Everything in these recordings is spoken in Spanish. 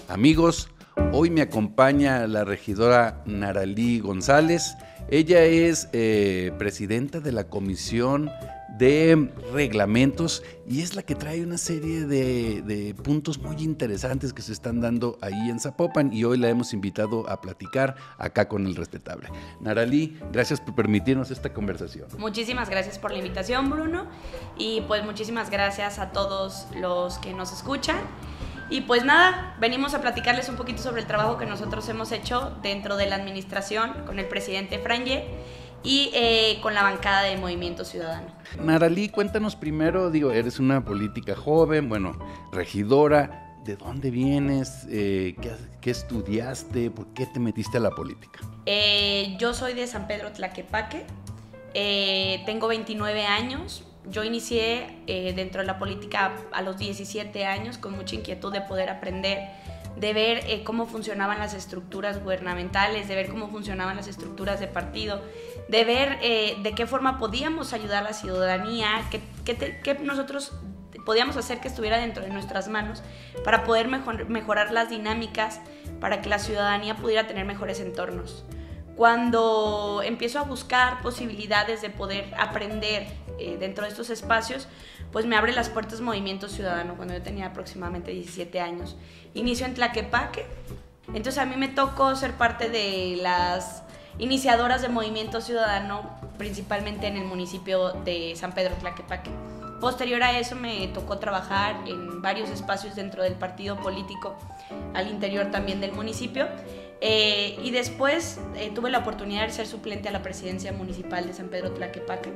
amigos, hoy me acompaña la regidora Naralí González. Ella es presidenta de la Comisión de Reglamentos y es la que trae una serie de puntos muy interesantes que se están dando ahí en Zapopan, y hoy la hemos invitado a platicar acá con el respetable. Naralí, gracias por permitirnos esta conversación. Muchísimas gracias por la invitación, Bruno, y pues muchísimas gracias a todos los que nos escuchan. Y pues nada, venimos a platicarles un poquito sobre el trabajo que nosotros hemos hecho dentro de la administración con el presidente Franje y con la bancada de Movimiento Ciudadano. Naralí, cuéntanos primero, eres una política joven, regidora. ¿De dónde vienes? ¿Qué estudiaste? ¿Por qué te metiste a la política? Yo soy de San Pedro Tlaquepaque, tengo 29 años. Yo inicié dentro de la política a los 17 años con mucha inquietud de poder aprender, de ver cómo funcionaban las estructuras gubernamentales, de ver cómo funcionaban las estructuras de partido, de ver de qué forma podíamos ayudar a la ciudadanía, qué nosotros podíamos hacer que estuviera dentro de nuestras manos para poder mejorar las dinámicas, para que la ciudadanía pudiera tener mejores entornos. Cuando empiezo a buscar posibilidades de poder aprender dentro de estos espacios, pues me abre las puertas Movimiento Ciudadano cuando yo tenía aproximadamente 17 años. Inicio en Tlaquepaque, entonces a mí me tocó ser parte de las iniciadoras de Movimiento Ciudadano, principalmente en el municipio de San Pedro Tlaquepaque. Posterior a eso me tocó trabajar en varios espacios dentro del partido político, al interior también del municipio. Y después tuve la oportunidad de ser suplente a la presidencia municipal de San Pedro Tlaquepaque,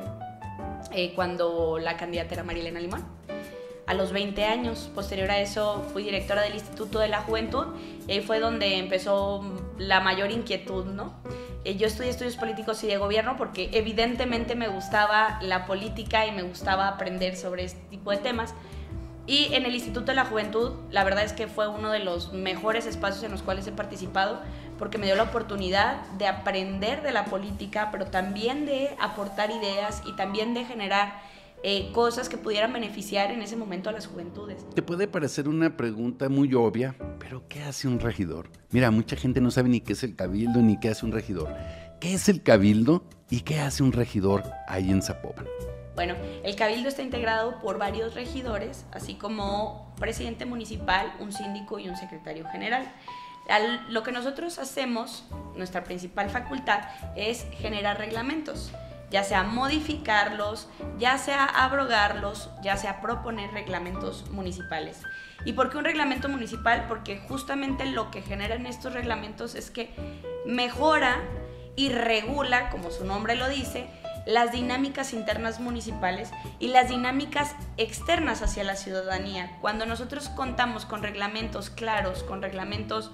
cuando la candidata era Marilena Limón, a los 20 años. Posterior a eso fui directora del Instituto de la Juventud, y ahí fue donde empezó la mayor inquietud, ¿no? Yo estudié estudios políticos y de gobierno porque evidentemente me gustaba la política y me gustaba aprender sobre este tipo de temas. Y en el Instituto de la Juventud, la verdad es que fue uno de los mejores espacios en los cuales he participado, porque me dio la oportunidad de aprender de la política, pero también de aportar ideas y también de generar cosas que pudieran beneficiar en ese momento a las juventudes. Te puede parecer una pregunta muy obvia, pero ¿qué hace un regidor? Mira, mucha gente no sabe ni qué es el cabildo ni qué hace un regidor. ¿Qué es el cabildo y qué hace un regidor ahí en Zapopan? Bueno, el cabildo está integrado por varios regidores, así como presidente municipal, un síndico y un secretario general. Lo que nosotros hacemos, nuestra principal facultad, es generar reglamentos, ya sea modificarlos, ya sea abrogarlos, ya sea proponer reglamentos municipales. ¿Y por qué un reglamento municipal? Porque justamente lo que generan estos reglamentos es que mejora y regula, como su nombre lo dice, las dinámicas internas municipales y las dinámicas externas hacia la ciudadanía. Cuando nosotros contamos con reglamentos claros, con reglamentos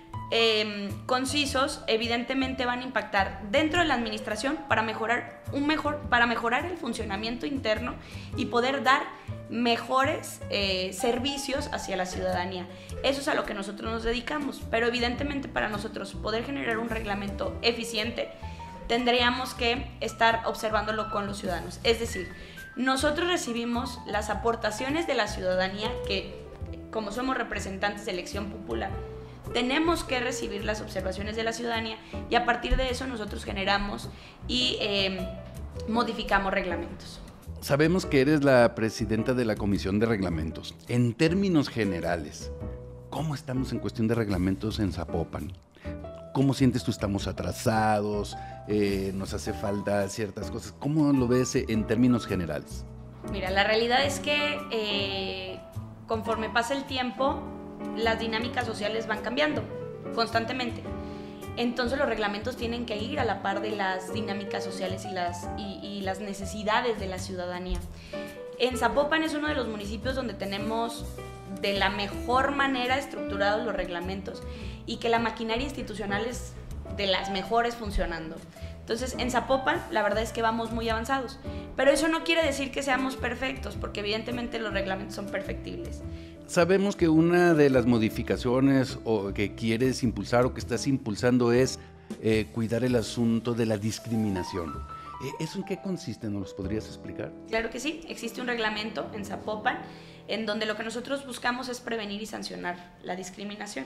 concisos, evidentemente van a impactar dentro de la administración para mejorar el funcionamiento interno y poder dar mejores servicios hacia la ciudadanía. Eso es a lo que nosotros nos dedicamos, pero evidentemente para nosotros poder generar un reglamento eficiente tendríamos que estar observándolo con los ciudadanos. Es decir, nosotros recibimos las aportaciones de la ciudadanía, que como somos representantes de elección popular, tenemos que recibir las observaciones de la ciudadanía, y a partir de eso nosotros generamos y modificamos reglamentos. Sabemos que eres la presidenta de la Comisión de Reglamentos. En términos generales, ¿cómo estamos en cuestión de reglamentos en Zapopan? ¿Cómo sientes tú? ¿Estamos atrasados? ¿Nos hace falta ciertas cosas? ¿Cómo lo ves en términos generales? Mira, la realidad es que conforme pasa el tiempo, las dinámicas sociales van cambiando constantemente. Entonces los reglamentos tienen que ir a la par de las dinámicas sociales y las necesidades de la ciudadanía. En Zapopan es uno de los municipios donde tenemos de la mejor manera estructurados los reglamentos y que la maquinaria institucional es de las mejores funcionando. Entonces, en Zapopan, la verdad es que vamos muy avanzados. Pero eso no quiere decir que seamos perfectos, porque evidentemente los reglamentos son perfectibles. Sabemos que una de las modificaciones que quieres impulsar o que estás impulsando es cuidar el asunto de la discriminación. ¿Eso en qué consiste? ¿Nos los podrías explicar? Claro que sí, existe un reglamento en Zapopan en donde lo que nosotros buscamos es prevenir y sancionar la discriminación.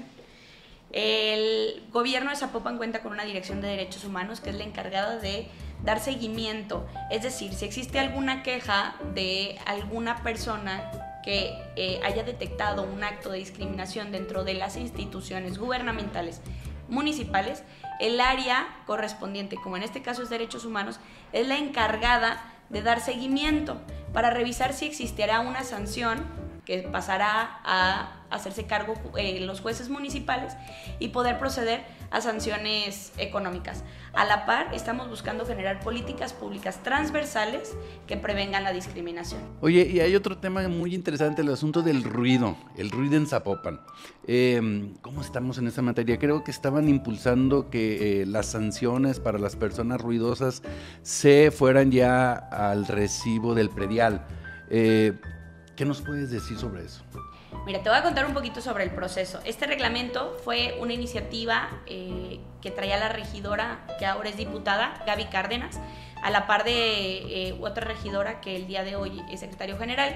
El gobierno de Zapopan cuenta con una dirección de derechos humanos que es la encargada de dar seguimiento, es decir, si existe alguna queja de alguna persona que haya detectado un acto de discriminación dentro de las instituciones gubernamentales municipales, el área correspondiente, como en este caso es derechos humanos, es la encargada de dar seguimiento para revisar si existirá una sanción que pasará a hacerse cargo los jueces municipales y poder proceder a sanciones económicas. A la par, estamos buscando generar políticas públicas transversales que prevengan la discriminación. Oye, y hay otro tema muy interesante, el asunto del ruido, el ruido en Zapopan. ¿Cómo estamos en esa materia? Creo que estaban impulsando que las sanciones para las personas ruidosas se fueran ya al recibo del predial. ¿Qué nos puedes decir sobre eso? Mira, te voy a contar un poquito sobre el proceso. Este reglamento fue una iniciativa que traía la regidora, que ahora es diputada, Gaby Cárdenas, a la par de otra regidora que el día de hoy es secretario general,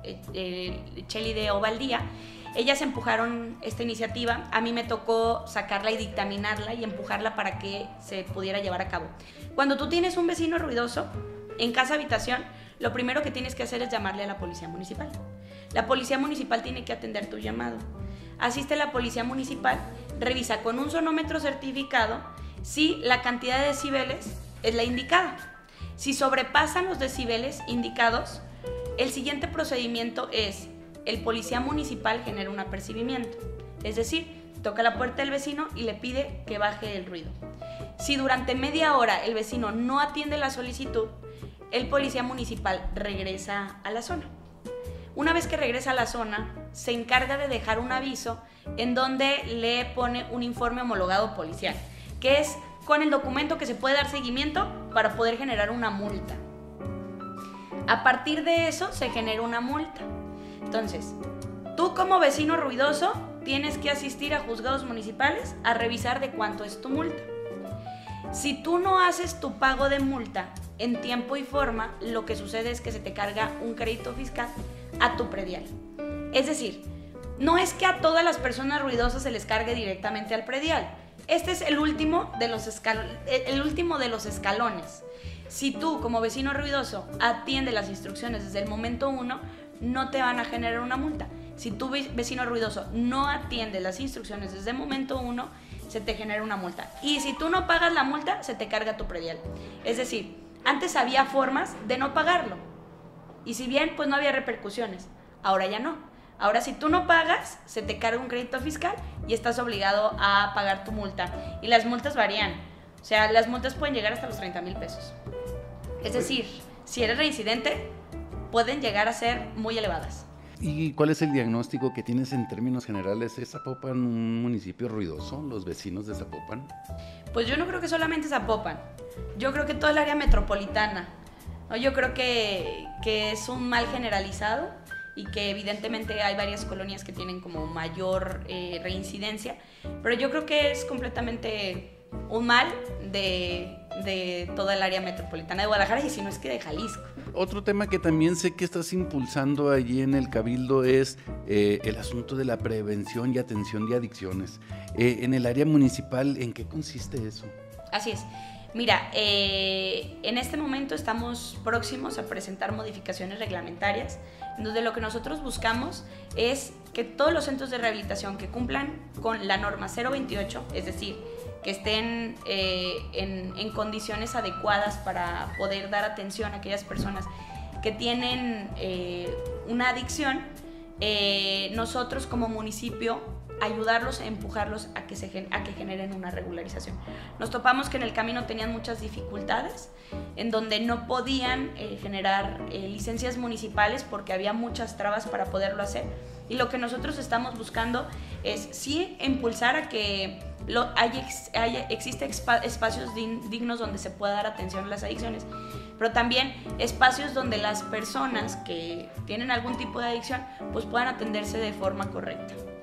Chely de Ovaldía. Ellas empujaron esta iniciativa, a mí me tocó sacarla y dictaminarla y empujarla para que se pudiera llevar a cabo. Cuando tú tienes un vecino ruidoso en casa habitación, lo primero que tienes que hacer es llamarle a la policía municipal. La policía municipal tiene que atender tu llamado. Asiste la policía municipal, revisa con un sonómetro certificado si la cantidad de decibeles es la indicada. Si sobrepasan los decibeles indicados, el siguiente procedimiento es el policía municipal genera un apercibimiento. Es decir, toca la puerta del vecino y le pide que baje el ruido. Si durante media hora el vecino no atiende la solicitud, el policía municipal regresa a la zona. Una vez que regresa a la zona, se encarga de dejar un aviso en donde le pone un informe homologado policial, que es con el documento que se puede dar seguimiento para poder generar una multa. A partir de eso se genera una multa. Entonces, tú como vecino ruidoso tienes que asistir a juzgados municipales a revisar de cuánto es tu multa. Si tú no haces tu pago de multa en tiempo y forma, lo que sucede es que se te carga un crédito fiscal a tu predial. Es decir, no es que a todas las personas ruidosas se les cargue directamente al predial. Este es el último de los escalones. Si tú como vecino ruidoso atiendes las instrucciones desde el momento 1, no te van a generar una multa. Si tu vecino ruidoso no atiende las instrucciones desde el momento 1, se te genera una multa. Y si tú no pagas la multa, se te carga tu predial. Es decir, antes había formas de no pagarlo. Y si bien, pues no había repercusiones. Ahora ya no. Ahora si tú no pagas, se te carga un crédito fiscal y estás obligado a pagar tu multa. Y las multas varían. O sea, las multas pueden llegar hasta los 30,000 pesos. Es decir, si eres reincidente, pueden llegar a ser muy elevadas. ¿Y cuál es el diagnóstico que tienes en términos generales? ¿Es Zapopan un municipio ruidoso, los vecinos de Zapopan? Pues yo no creo que solamente Zapopan. Yo creo que toda el área metropolitana. Yo creo que es un mal generalizado y que evidentemente hay varias colonias que tienen como mayor reincidencia, pero yo creo que es completamente un mal de toda el área metropolitana de Guadalajara y si no es que de Jalisco. Otro tema que también sé que estás impulsando allí en el Cabildo es el asunto de la prevención y atención de adicciones. En el área municipal, ¿en qué consiste eso? Así es. Mira, en este momento estamos próximos a presentar modificaciones reglamentarias, donde lo que nosotros buscamos es que todos los centros de rehabilitación que cumplan con la norma 028, es decir, que estén en condiciones adecuadas para poder dar atención a aquellas personas que tienen una adicción, nosotros como municipio ayudarlos, empujarlos a que generen una regularización. Nos topamos que en el camino tenían muchas dificultades, en donde no podían generar licencias municipales porque había muchas trabas para poderlo hacer. Y lo que nosotros estamos buscando es sí impulsar a que existe espacios dignos donde se pueda dar atención a las adicciones, pero también espacios donde las personas que tienen algún tipo de adicción pues puedan atenderse de forma correcta.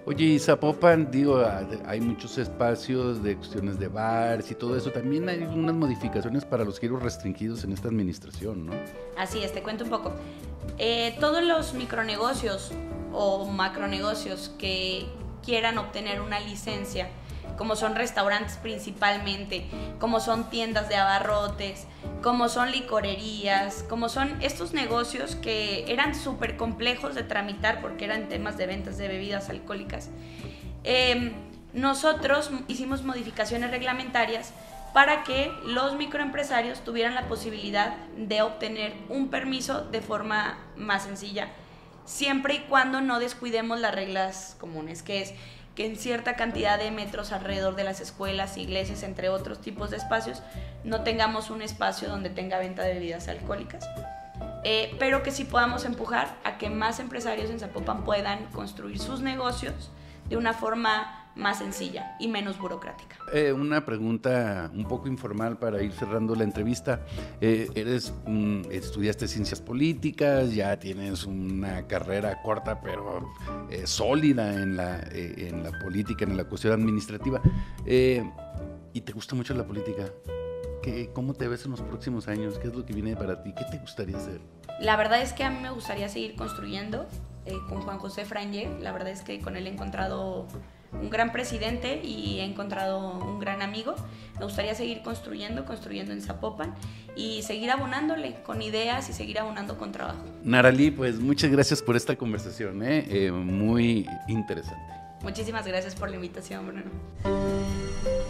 Oye, y Zapopan, digo, hay muchos espacios de cuestiones de bares y todo eso. También hay unas modificaciones para los giros restringidos en esta administración, ¿no? Así es, te cuento un poco. Todos los micronegocios o macronegocios que quieran obtener una licencia, como son restaurantes principalmente, como son tiendas de abarrotes, como son licorerías, como son estos negocios que eran súper complejos de tramitar porque eran temas de ventas de bebidas alcohólicas. Nosotros hicimos modificaciones reglamentarias para que los microempresarios tuvieran la posibilidad de obtener un permiso de forma más sencilla, siempre y cuando no descuidemos las reglas comunes, que es que en cierta cantidad de metros alrededor de las escuelas, iglesias, entre otros tipos de espacios, no tengamos un espacio donde tenga venta de bebidas alcohólicas. Pero que sí podamos empujar a que más empresarios en Zapopan puedan construir sus negocios de una forma más sencilla y menos burocrática. Una pregunta un poco informal para ir cerrando la entrevista. Estudiaste ciencias políticas, ya tienes una carrera corta pero sólida en la política, en la cuestión administrativa, y te gusta mucho la política. ¿Cómo te ves en los próximos años? ¿Qué es lo que viene para ti? ¿Qué te gustaría hacer? La verdad es que a mí me gustaría seguir construyendo con Juan José Frangé. La verdad es que con él he encontrado un gran presidente y he encontrado un gran amigo. Me gustaría seguir construyendo en Zapopan y seguir abonándole con ideas y seguir abonando con trabajo. Naralí, pues muchas gracias por esta conversación, muy interesante. Muchísimas gracias por la invitación, Bruno.